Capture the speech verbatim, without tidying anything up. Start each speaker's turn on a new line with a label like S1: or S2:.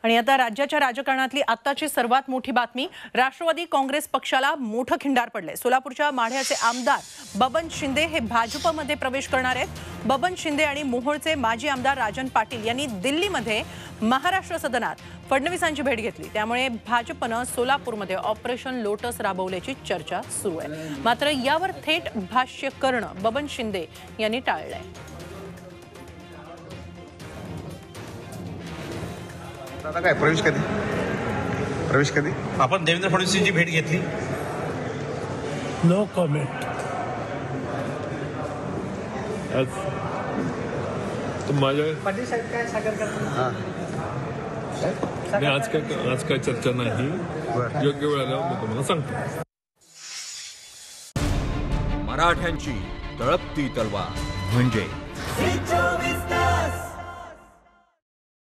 S1: आणि आता राज्याच्या राजकारणातली आत्ताची सर्वात मोठी बातमी, राष्ट्रवादी काँग्रेस पक्षाला मोठं खिंडार पडले। सोलापूरच्या माढ्याचे आमदार बबन शिंदे हे भाजपमध्ये प्रवेश करणार आहेत। बबन शिंदे आणि मोहोळचे माजी आमदार राजन पाटील यांनी दिल्लीमध्ये महाराष्ट्र सदनात फडणवीसांची भेट घेतली। त्यामुळे भाजपनं सोलापूरमध्ये ऑपरेशन लोटस राबवल्याची चर्चा सुरू आहे। मात्र यावर थेट भाष्य करणं बबन शिंदे यांनी टाळलंय।
S2: दादा काय प्रवेश कधी प्रवेश कधी
S3: आपण देवेंद्र फडणवीसांची भेट घेतली?
S4: No comment.
S5: माझ्या
S6: पाटील साहेब काय सागर करतात?
S5: मी आज काय आज काय चर्चा नाही, योग्य वेळेला मी तुम्हाला सांगतो।
S7: मराठ्यांची तळपती तलवार म्हणजे